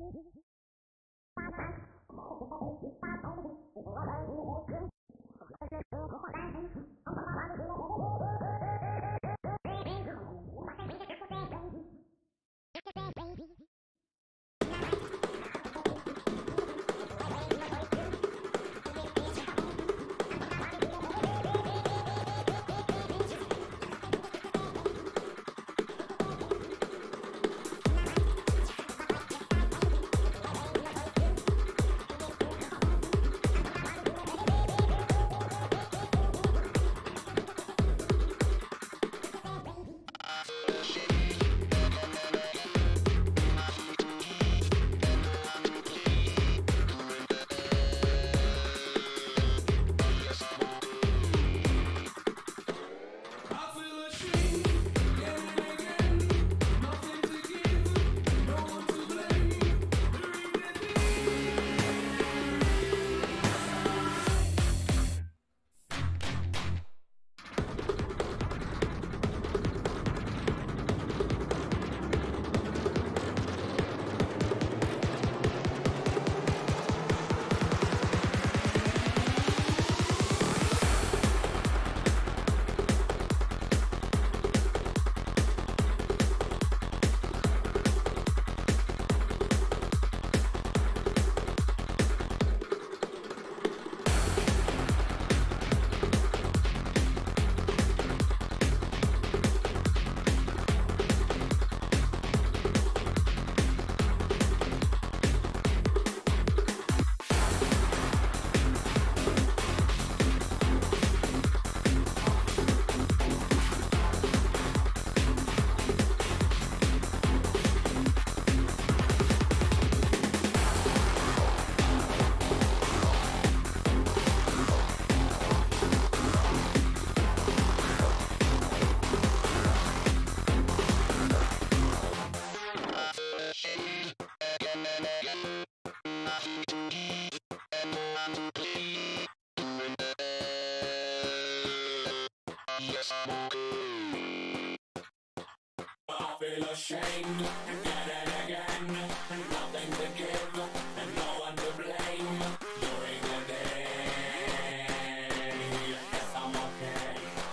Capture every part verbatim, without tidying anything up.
feel ashamed again and again. Nothing to give and no one to blame. During the day, yes, I'm okay.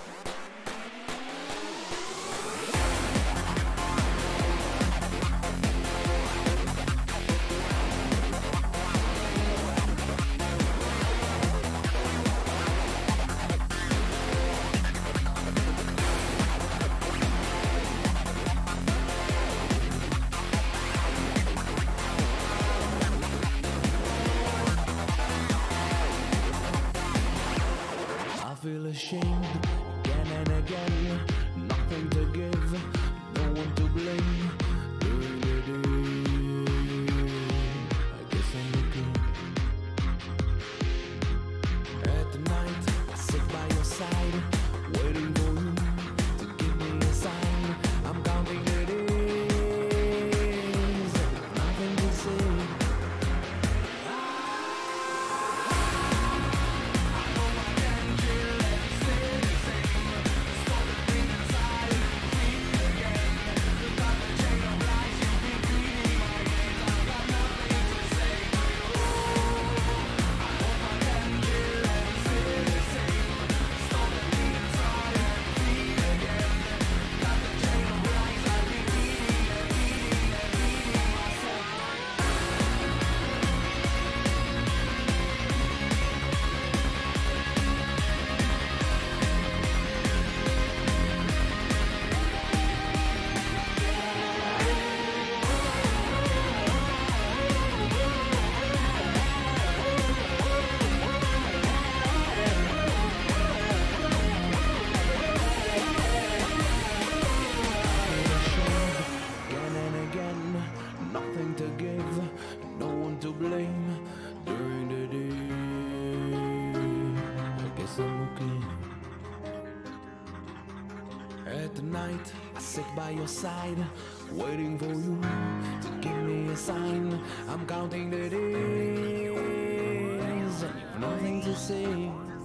I feel ashamed again and again. Nothing to give, no one to blame. During the day, I guess I'm okay. At the night, I sit by your side, waiting for you to give me a sign. I'm counting the days, nothing to say. Nothing to give, no one to blame. During the day, I guess I'm okay. At the night, I sit by your side, waiting for you to give me a sign. I'm counting the days, nothing to say.